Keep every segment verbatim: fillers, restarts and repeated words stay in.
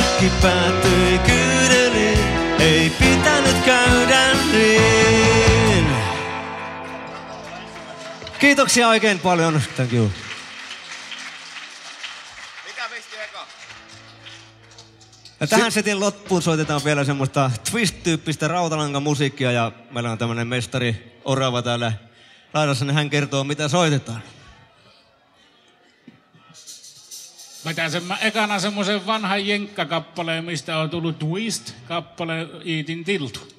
kaikki päättyi kyydeliin, ei pitänyt käydä niin. Kiitoksia oikein paljon. Thank you. Mikä pisti eka? Ja tähän setin loppuun soitetaan vielä semmoista twist-tyyppistä rautalankamusiikkia ja meillä on tämmönen mestari Orava täällä laidassa, niin hän kertoo mitä soitetaan. Mä tän sen, mä ekana semmosen vanhan jenkkakappaleen, mistä on tullut twist-kappale Iitin tiltu.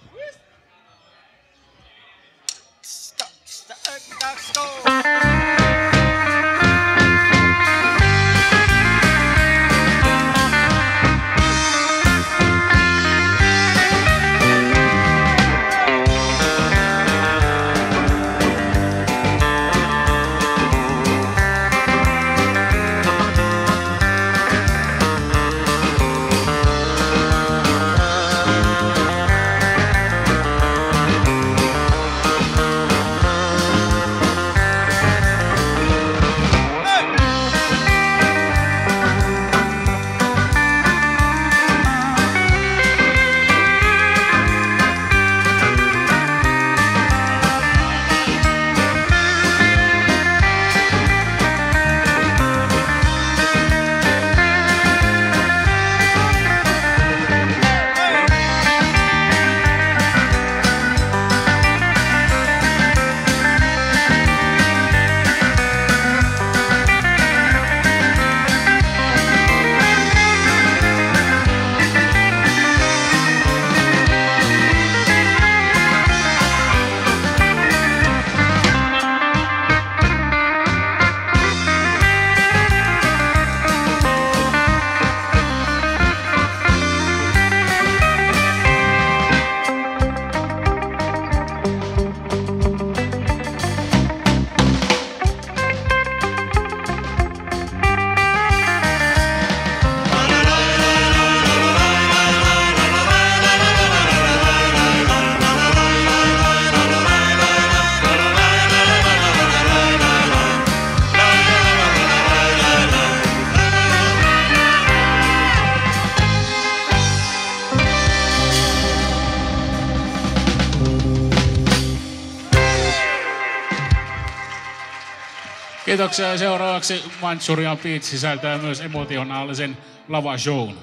Kiitoksia. Seuraavaksi Manchurian Beat sisältää myös emotionaalisen lavashown.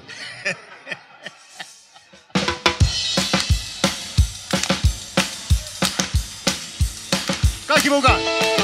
Kaikki mukaan!